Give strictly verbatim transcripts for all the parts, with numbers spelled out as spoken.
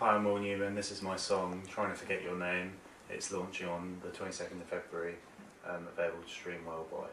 Hi, I'm Newman. This is my song, Trying to Forget Your Name. It's launching on the twenty-second of February, um, available to stream worldwide.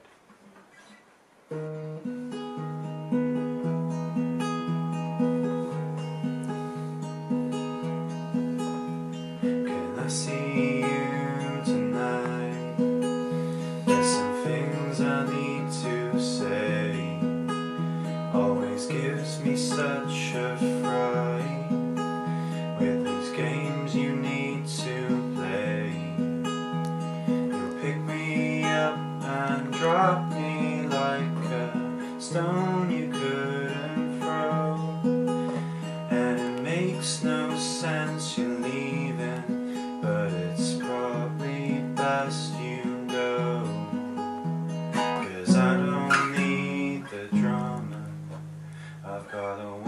Can I see you tonight? There's some things I need to say. Always gives me such a fright with these games you need to play. You'll pick me up and drop me like a stone you couldn't throw, and it makes no sense you're leaving, but it's probably best you go, 'cause I don't need the drama. I've got a